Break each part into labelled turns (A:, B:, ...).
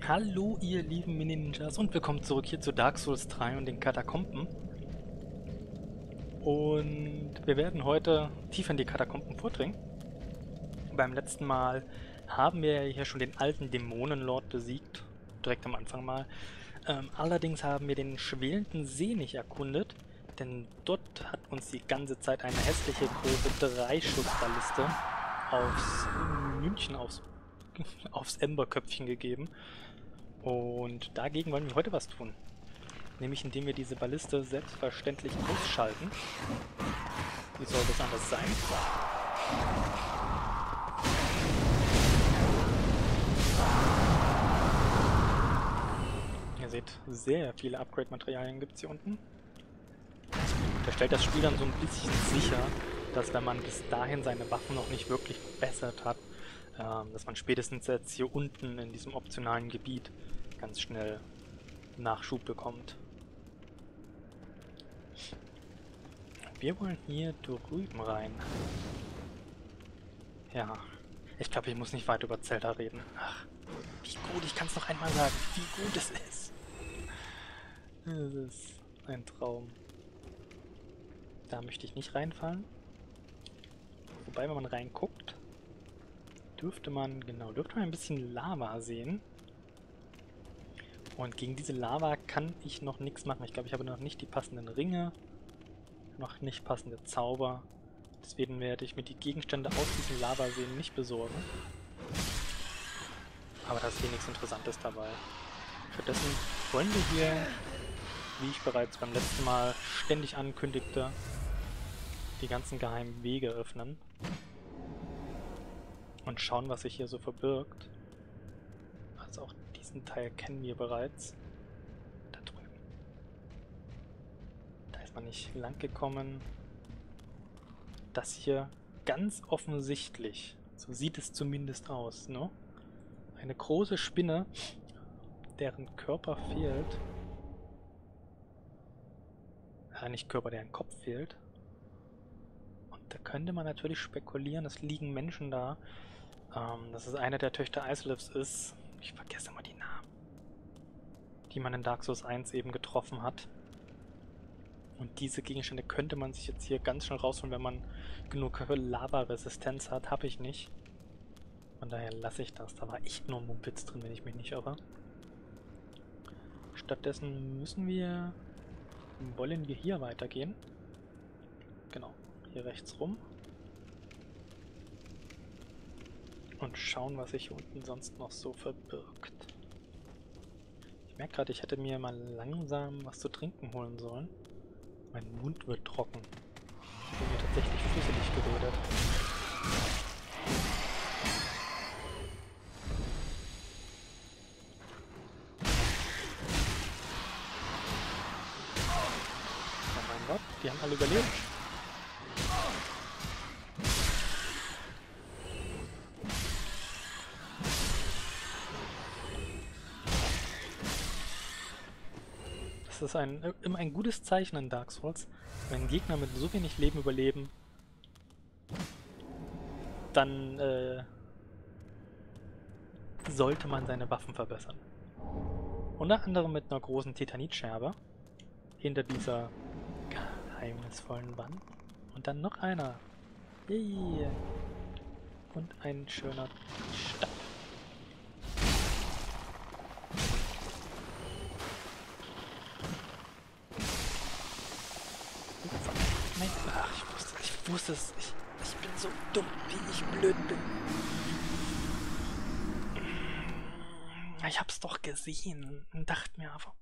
A: Hallo ihr lieben Mini-Ninjas und willkommen zurück hier zu Dark Souls 3 und den Katakomben. Und wir werden heute tief in die Katakomben vordringen. Beim letzten Mal haben wir hier schon den alten Dämonenlord besiegt, direkt am Anfang mal. Allerdings haben wir den schwelenden See nicht erkundet, denn dort hat uns die ganze Zeit eine hässliche große Dreischussballiste aufs Emberköpfchen gegeben. Und dagegen wollen wir heute was tun. Nämlich indem wir diese Balliste selbstverständlich ausschalten. Wie soll das anders sein? Ihr seht, sehr viele Upgrade-Materialien gibt es hier unten. Da stellt das Spiel dann so ein bisschen sicher, dass wenn man bis dahin seine Waffen noch nicht wirklich verbessert hat, dass man spätestens jetzt hier unten in diesem optionalen Gebiet ganz schnell Nachschub bekommt. Wir wollen hier drüben rein. Ja, ich glaube, ich muss nicht weiter über Zelda reden. Ach, wie gut, ich kann es noch einmal sagen, wie gut es ist. Es ist ein Traum. Da möchte ich nicht reinfallen. Wobei, wenn man reinguckt, dürfte man ein bisschen Lava sehen. Und gegen diese Lava kann ich noch nichts machen. Ich glaube, ich habe noch nicht die passenden Ringe, noch nicht passende Zauber. Deswegen werde ich mir die Gegenstände aus diesem Lavaseen nicht besorgen. Aber da ist hier nichts Interessantes dabei. Stattdessen wollen wir hier, wie ich bereits beim letzten Mal ständig ankündigte, die ganzen geheimen Wege öffnen. Und schauen, was sich hier so verbirgt. Also auch diesen Teil kennen wir bereits. Da drüben. Da ist man nicht lang gekommen. Das hier ganz offensichtlich, so sieht es zumindest aus, ne? Eine große Spinne, deren Körper fehlt. Nicht Körper, deren Kopf fehlt. Und da könnte man natürlich spekulieren, es liegen Menschen da. Dass es eine der Töchter Islifs ist. Ich vergesse immer die Namen. Die man in Dark Souls 1 eben getroffen hat. Und diese Gegenstände könnte man sich jetzt hier ganz schnell rausholen, wenn man genug Lava-Resistenz hat. Habe ich nicht. Von daher lasse ich das. Da war echt nur ein Mumpitz drin, wenn ich mich nicht irre. Stattdessen wollen wir hier weitergehen. Genau, hier rechts rum. Und schauen, was sich hier unten sonst noch so verbirgt. Ich merke gerade, ich hätte mir mal langsam was zu trinken holen sollen. Mein Mund wird trocken. Ich bin mir tatsächlich fusselig geredet. Oh mein Gott, die haben alle überlebt. Das ist immer ein gutes Zeichen in Dark Souls. Wenn Gegner mit so wenig Leben überleben, dann sollte man seine Waffen verbessern. Unter anderem mit einer großen Titanitscherbe hinter dieser geheimnisvollen Wand. Und dann noch einer. Yay. Und ein schöner Stab. Ach, ich wusste es. Ich bin so dumm, wie ich blöd bin. Ich hab's doch gesehen und dachte mir einfach,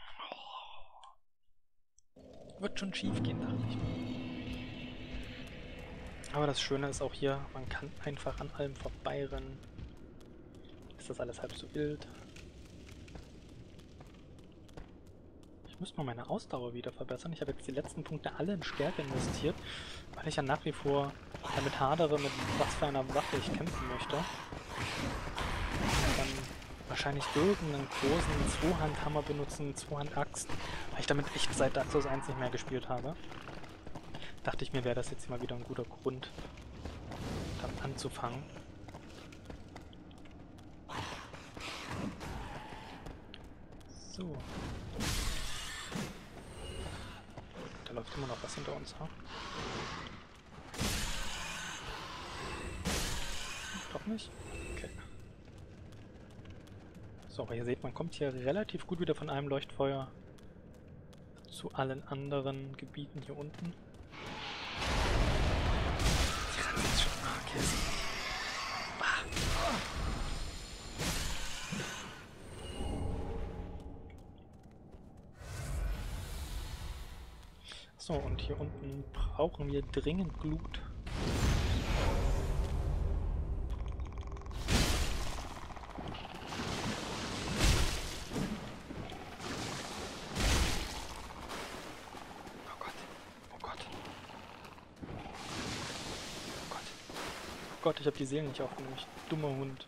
A: wird schon schief gehen, dachte ich mir. Aber das Schöne ist auch hier, man kann einfach an allem vorbeirennen. Ist das alles halb so wild? Ich muss mal meine Ausdauer wieder verbessern. Ich habe jetzt die letzten Punkte alle in Stärke investiert, weil ich ja nach wie vor damit hadere, mit was für einer Waffe ich kämpfen möchte. Und dann wahrscheinlich irgendeinen großen Zweihandhammer benutzen, Zweihand-Axt, weil ich damit echt seit Dark Souls 1 nicht mehr gespielt habe. Dachte ich mir, wäre das jetzt mal wieder ein guter Grund, damit anzufangen. So. Da läuft immer noch was hinter uns, ha? Doch nicht? Okay. So, aber ihr seht, man kommt hier relativ gut wieder von einem Leuchtfeuer zu allen anderen Gebieten hier unten. Die Ratte ist schon... Okay, so, und hier unten brauchen wir dringend Glut. Oh Gott, oh Gott. Oh Gott. Oh Gott, ich habe die Seelen nicht aufgenommen. Dummer Hund.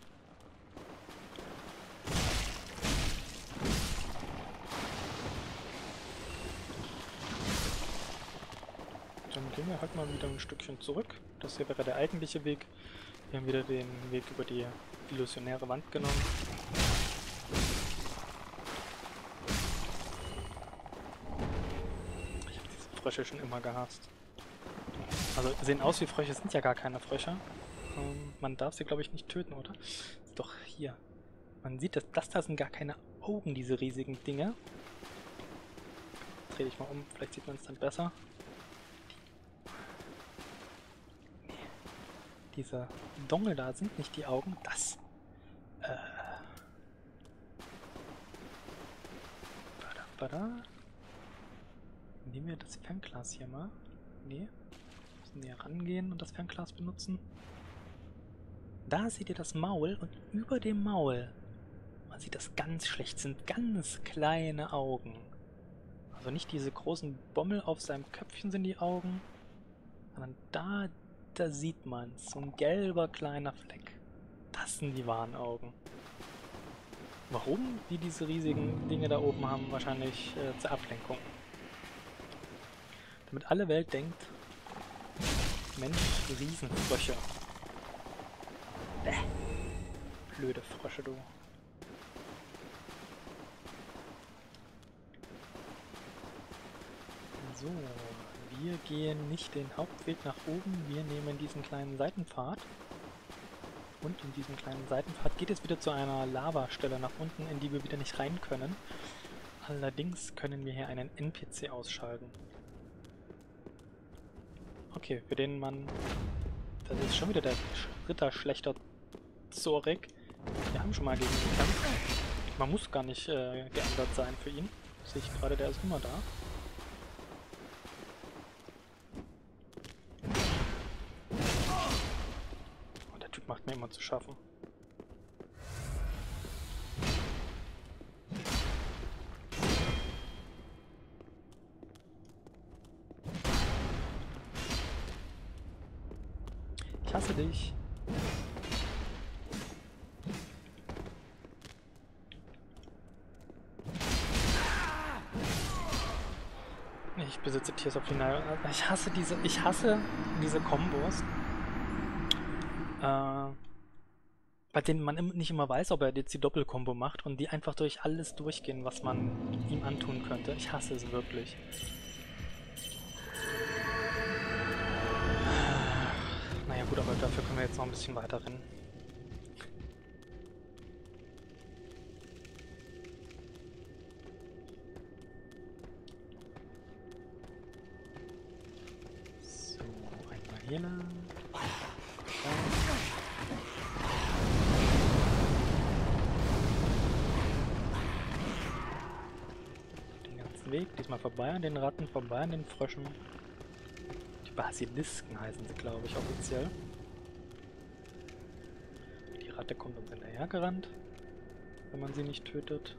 A: Dann gehen wir halt mal wieder ein Stückchen zurück. Das hier wäre der eigentliche Weg. Wir haben wieder den Weg über die illusionäre Wand genommen. Ich habe diese Frösche schon immer gehasst. Also sehen aus wie Frösche, sind ja gar keine Frösche. Man darf sie, glaube ich, nicht töten, oder? Ist doch hier. Man sieht, dass das da sind gar keine Augen, diese riesigen Dinge. Dreh dich mal um, vielleicht sieht man es dann besser. Diese Dongel da sind nicht die Augen, das. Nehmen wir das Fernglas hier mal. Nee. Müssen näher rangehen und das Fernglas benutzen. Da seht ihr das Maul und über dem Maul, man sieht das ganz schlecht, sind ganz kleine Augen. Also nicht diese großen Bommel auf seinem Köpfchen sind die Augen, sondern da sieht man so ein gelber kleiner Fleck. Das sind die wahren Augen. Warum die diese riesigen Dinge da oben haben? Wahrscheinlich zur Ablenkung. Damit alle Welt denkt, Mensch, Riesenfrösche. Blöde Frösche, du. So, wir gehen nicht den Hauptweg nach oben, wir nehmen diesen kleinen Seitenpfad. Und in diesem kleinen Seitenpfad geht es wieder zu einer Lavastelle nach unten, in die wir wieder nicht rein können. Allerdings können wir hier einen NPC ausschalten. Okay, für den Mann... Das ist schon wieder der Ritter schlechter Zorik. Wir haben schon mal gegen ihn gekämpft. Man muss gar nicht geändert sein für ihn. Sehe ich gerade, der ist immer da. Und der Typ macht mir immer zu schaffen. Ich hasse dich. Ich besitze Tears of Denial. Ich hasse diese Kombos. Bei denen man nicht immer weiß, ob er jetzt die Doppelkombo macht und die einfach durch alles durchgehen, was man ihm antun könnte. Ich hasse es wirklich. Naja gut, aber dafür können wir jetzt noch ein bisschen weiter rennen. So, einmal hier lang. Den ganzen Weg, diesmal vorbei an den Ratten, vorbei an den Fröschen. Basilisken heißen sie, glaube ich, offiziell. Die Ratte kommt uns hinterher gerannt, wenn man sie nicht tötet.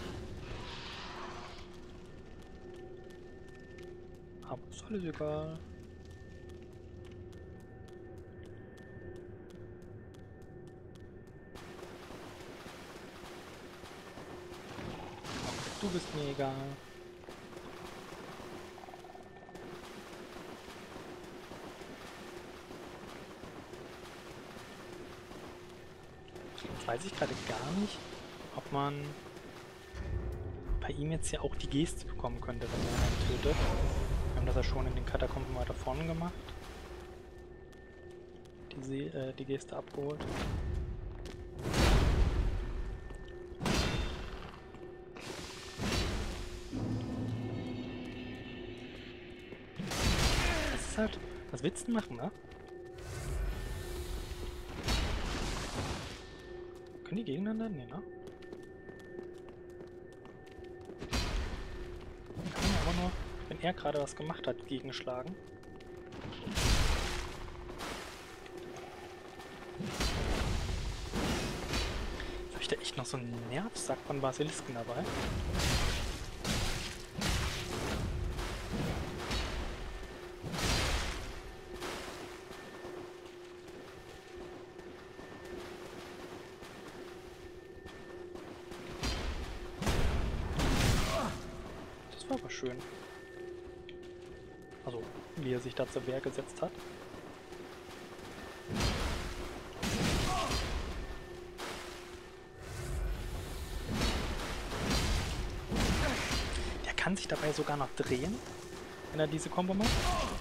A: Aber ist alles egal. Du bist mir egal. Weiß ich gerade gar nicht, ob man bei ihm jetzt ja auch die Geste bekommen könnte, wenn er einen tötet. Wir haben das ja schon in den Katakomben weiter vorne gemacht. Die Geste abgeholt. Das ist halt... Was willst du denn machen, ne? Können die gegeneinander? Nee, ne? Kann man aber nur, wenn er gerade was gemacht hat, gegenschlagen. Jetzt habe ich da echt noch so einen Nervsack von Basilisken dabei. Das war aber schön. Also, wie er sich da zur Wehr gesetzt hat. Der kann sich dabei sogar noch drehen, wenn er diese Combo macht.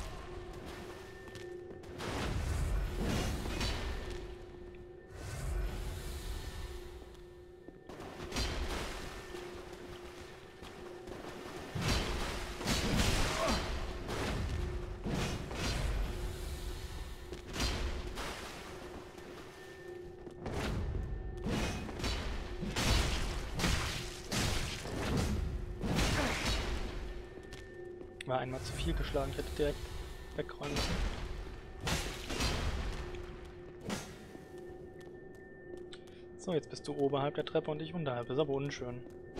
A: War einmal zu viel geschlagen, ich hätte direkt wegräumen müssen. So, jetzt bist du oberhalb der Treppe und ich unterhalb. Das ist aber unschön.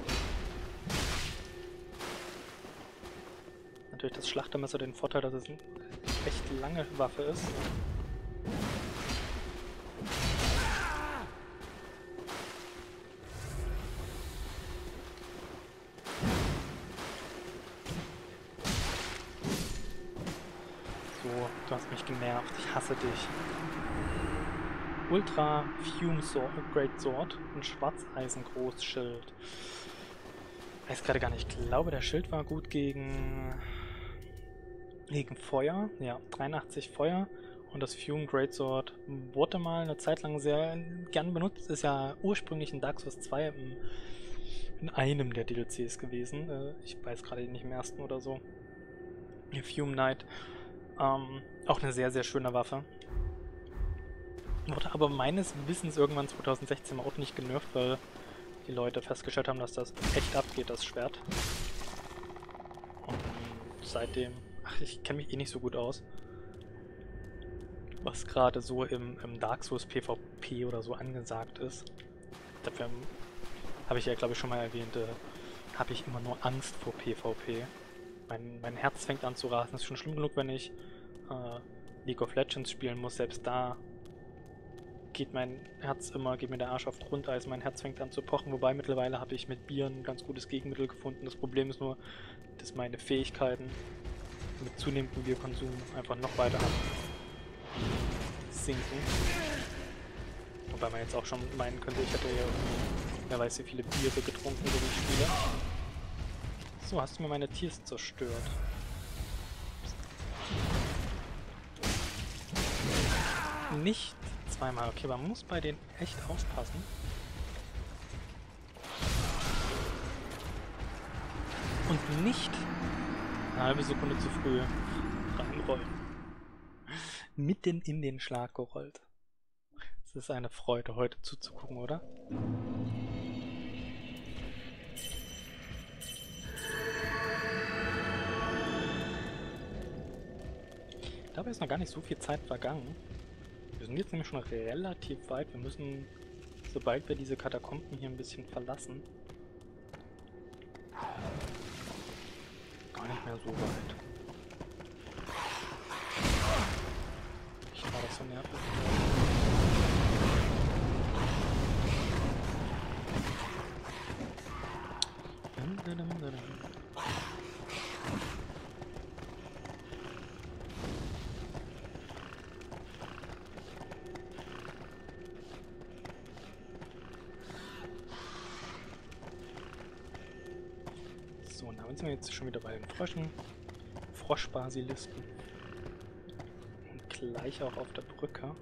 A: Natürlich das Schlachtermesser den Vorteil, dass es eine echt lange Waffe ist. Du hast mich genervt, ich hasse dich. Ultra Fume Sword, Great Sword und Schwarzeisen Großschild. Ich weiß gerade gar nicht, ich glaube der Schild war gut gegen Feuer. Ja, 83 Feuer. Und das Fume Great Sword wurde mal eine Zeit lang sehr gern benutzt. Ist ja ursprünglich in Dark Souls 2 in einem der DLCs gewesen. Ich weiß gerade nicht im ersten oder so. Fume Knight. Auch eine sehr, sehr schöne Waffe. Wurde aber meines Wissens irgendwann 2016 auch nicht genervt, weil die Leute festgestellt haben, dass das echt abgeht, das Schwert. Und seitdem... Ach, ich kenne mich eh nicht so gut aus. Was gerade so im Dark Souls PvP oder so angesagt ist. Dafür habe ich ja, glaube ich, schon mal erwähnt, habe ich immer nur Angst vor PvP. Mein Herz fängt an zu rasen. Es ist schon schlimm genug, wenn ich League of Legends spielen muss. Selbst da geht mir der Arsch auf Grundeis. Mein Herz fängt an zu pochen. Wobei mittlerweile habe ich mit Bier ein ganz gutes Gegenmittel gefunden. Das Problem ist nur, dass meine Fähigkeiten mit zunehmendem Bierkonsum einfach noch weiter sinken. Wobei man jetzt auch schon meinen könnte, ich hätte ja, wer weiß wie viele Biere getrunken, so wie ich spiele. So, hast du mir meine Tiers zerstört. Nicht zweimal. Okay, man muss bei denen echt aufpassen. Und nicht eine halbe Sekunde zu früh reinrollen. Mitten in den Schlag gerollt. Es ist eine Freude, heute zuzugucken, oder? Dabei ist noch gar nicht so viel Zeit vergangen. Wir sind jetzt nämlich schon relativ weit. Wir müssen, sobald wir diese Katakomben hier ein bisschen verlassen, gar nicht mehr so weit. Ich war das so nervig. So, und damit sind wir jetzt schon wieder bei den Fröschen. Froschbasilisten. Und gleich auch auf der Brücke.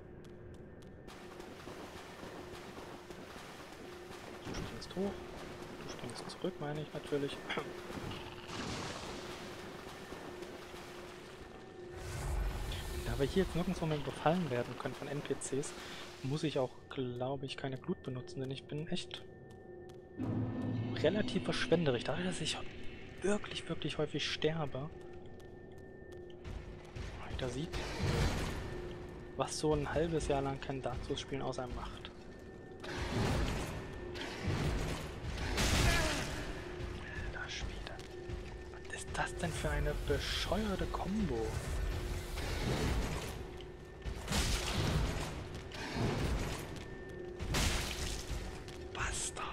A: Du springst hoch. Du springst zurück, meine ich natürlich. Da wir hier jetzt nirgendwo mehr überfallen werden können von NPCs, muss ich auch, glaube ich, keine Glut benutzen, denn ich bin echt relativ verschwenderisch. Dadurch, dass ich wirklich, wirklich häufig sterbe. Da sieht, was so ein halbes Jahr lang kein Dark Souls Spielen aus einem macht. Alter Schwede. Was ist das denn für eine bescheuerte Combo? Bastard.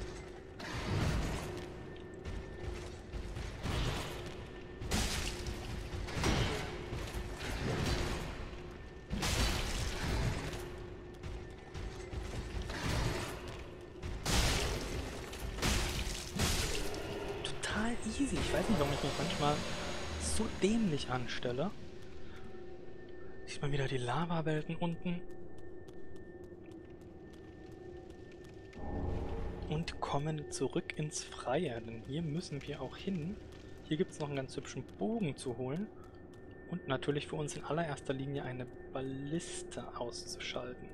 A: Total easy. Ich weiß nicht, warum ich mich manchmal so dämlich anstelle. Sieht man wieder die Lava-Welten unten. Und kommen zurück ins Freie, denn hier müssen wir auch hin. Hier gibt es noch einen ganz hübschen Bogen zu holen. Und natürlich für uns in allererster Linie eine Balliste auszuschalten.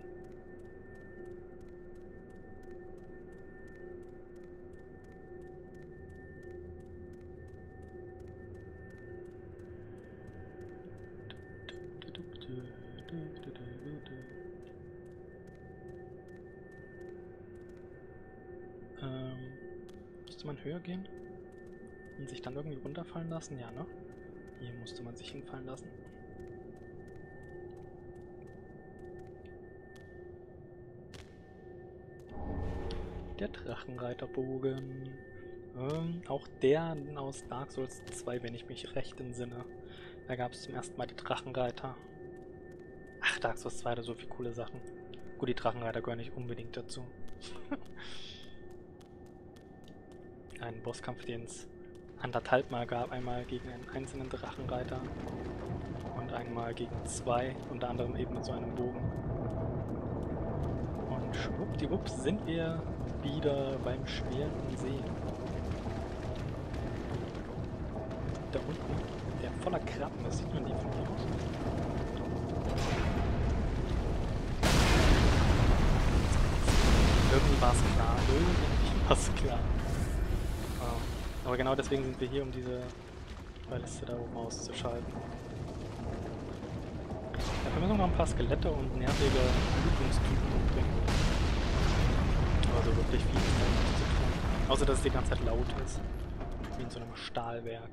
A: Müsste man höher gehen und sich dann irgendwie runterfallen lassen? Ja, ne? Hier musste man sich hinfallen lassen. Der Drachenreiterbogen. Auch der aus Dark Souls 2, wenn ich mich recht entsinne. Da gab es zum ersten Mal die Drachenreiter. Ach, Dark Souls 2 hatte so viele coole Sachen. Gut, die Drachenreiter gehören nicht unbedingt dazu. Einen Bosskampf, den es anderthalb Mal gab. Einmal gegen einen einzelnen Drachenreiter und einmal gegen zwei, unter anderem eben mit so einem Bogen. Und schwuppdiwupps sind wir wieder beim schweren See. Da unten, der voller Krabben ist, sieht man die von hier aus? Irgendwie war es klar. Irgendwie war es klar. Aber genau deswegen sind wir hier, um diese Balliste da oben auszuschalten. Dafür müssen wir noch ein paar Skelette und nervige Blutungstypen umbringen. Aber so wirklich viel ist da nicht zu tun. Außer, dass es die ganze Zeit laut ist. Wie in so einem Stahlwerk.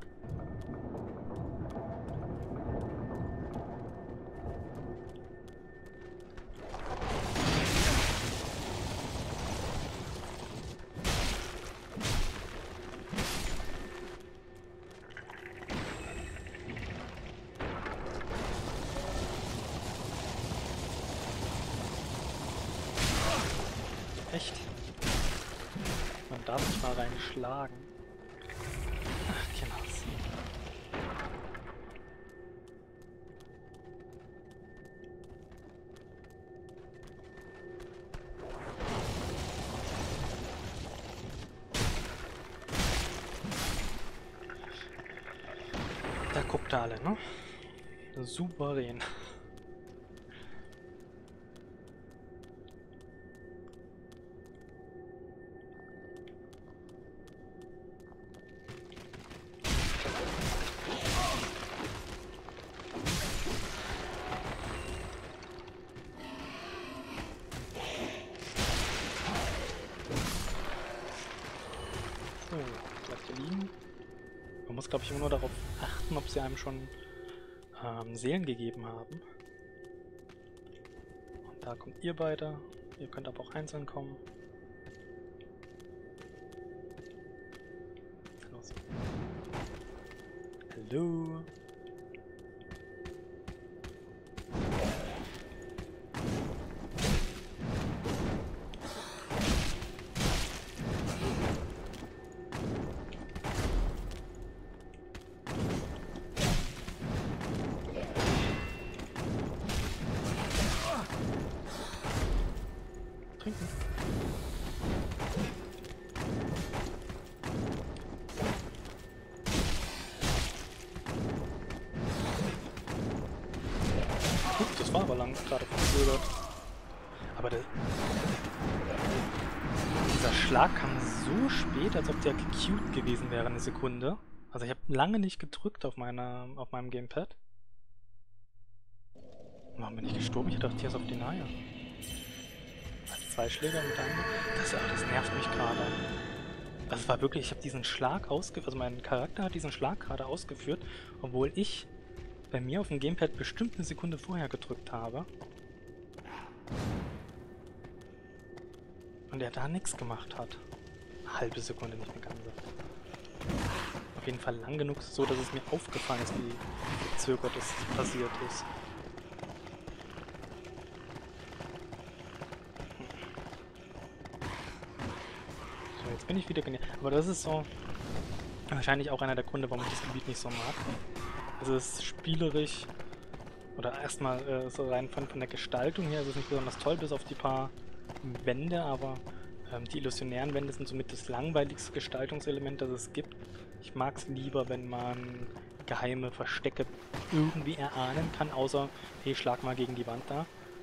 A: Echt? Man darf nicht mal reinschlagen. Ach, genau. Da guckt ihr alle, ne? Souverän. Man muss, glaube ich, immer nur darauf achten, ob sie einem schon Seelen gegeben haben. Und da kommt ihr beide. Ihr könnt aber auch einzeln kommen. Los. Hallo. gerade verzögert. Aber dieser Schlag kam so spät, als ob der gecued gewesen wäre, eine Sekunde. Also ich habe lange nicht gedrückt auf meinem Gamepad. Warum bin ich gestorben? Ich dachte, hier ist auf Denier. Als Zweischläger mit einem. Das nervt mich gerade. Das war wirklich, ich habe diesen Schlag ausgeführt, also mein Charakter hat diesen Schlag gerade ausgeführt, obwohl ich bei mir auf dem Gamepad bestimmt eine Sekunde vorher gedrückt habe. Und er da nichts gemacht hat. Eine halbe Sekunde, nicht eine ganze. Auf jeden Fall lang genug, so dass es mir aufgefallen ist, wie verzögert es passiert ist. So, jetzt bin ich wieder genervt. Aber das ist so wahrscheinlich auch einer der Gründe, warum ich das Gebiet nicht so mag. Es ist spielerisch, oder erstmal so rein von der Gestaltung her, ist es nicht besonders toll, bis auf die paar Wände, aber die illusionären Wände sind somit das langweiligste Gestaltungselement, das es gibt. Ich mag es lieber, wenn man geheime Verstecke irgendwie erahnen kann, außer, hey, schlag mal gegen die Wand da.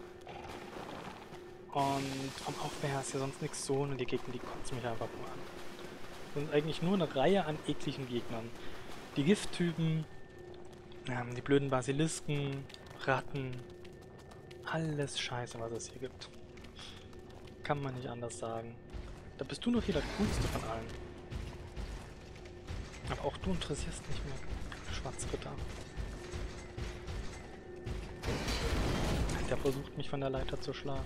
A: Und vom Aufbau her ist ja sonst nichts so, und die Gegner, die kotzen mich einfach nur an. Das sind eigentlich nur eine Reihe an ekligen Gegnern. Die Gifttypen, die blöden Basilisken, Ratten, alles Scheiße, was es hier gibt. Kann man nicht anders sagen. Da bist du noch hier der coolste von allen. Aber auch du interessierst nicht mehr, Schwarzritter. Der versucht mich von der Leiter zu schlagen.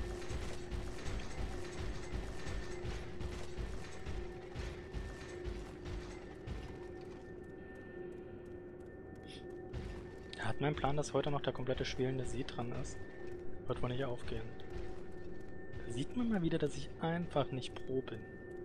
A: Er hat meinen Plan, dass heute noch der komplette schwelende See dran ist. Wird wohl nicht aufgehen. Da sieht man mal wieder, dass ich einfach nicht pro bin.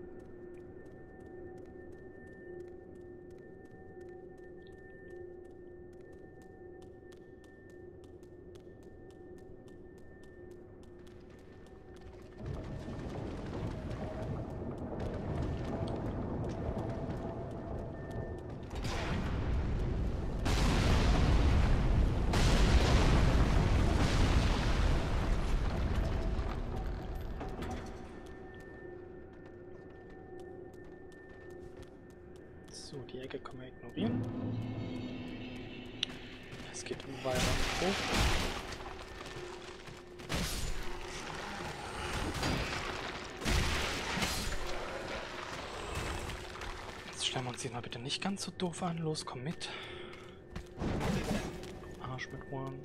A: So, die Ecke können wir ignorieren. Es geht weiter hoch. Jetzt stellen wir uns hier mal bitte nicht ganz so doof an. Los, komm mit. Arsch mit Ohren.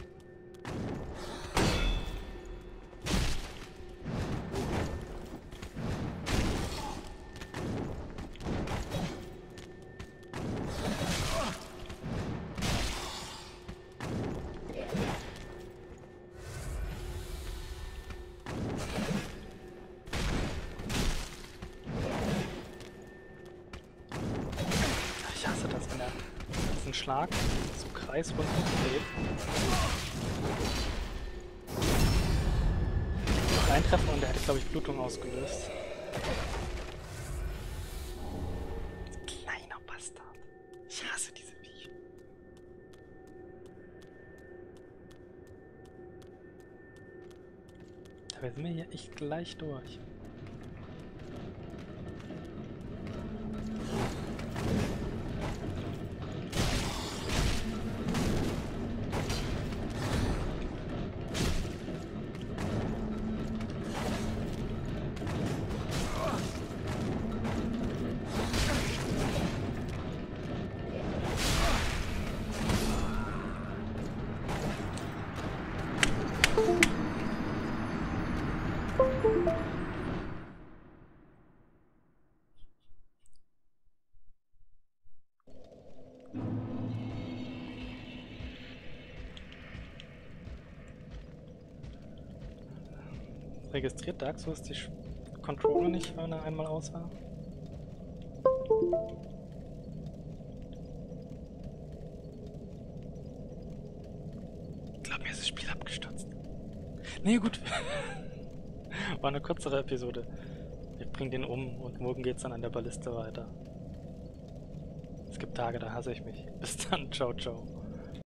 A: Ich hasse das, wenn er diesen Schlag so kreisrund dreht. Reintreffen und der hätte, glaube ich, Blutung ausgelöst. Kleiner Bastard. Ich hasse diese Viecher. Dabei sind wir hier echt gleich durch. Registriert Dark Souls die Controller nicht, wenn er einmal aus war? Ich glaube, mir ist das Spiel abgestürzt. Nee, gut. War eine kürzere Episode. Ich bring den um und morgen geht's dann an der Balliste weiter. Es gibt Tage, da hasse ich mich. Bis dann, ciao, ciao.